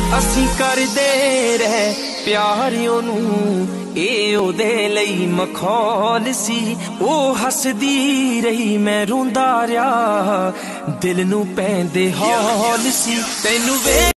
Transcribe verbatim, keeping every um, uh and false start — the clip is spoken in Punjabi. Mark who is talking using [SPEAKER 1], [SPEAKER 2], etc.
[SPEAKER 1] ਅਸੀਂ ਕਰਦੇ ਰਹਿ ਪਿਆਰ ਉਹਨੂੰ, ਇਹ ਉਹਦੇ ਲਈ ਮਖੌਲ ਸੀ। ਉਹ ਹੱਸਦੀ ਰਹੀ ਮੈਂ ਰੋਂਦਾ ਰਿਹਾ, ਦਿਲ ਨੂੰ ਪੈਂਦੇ ਹੌਲ ਸੀ। ਤੈਨੂੰ ਵੇ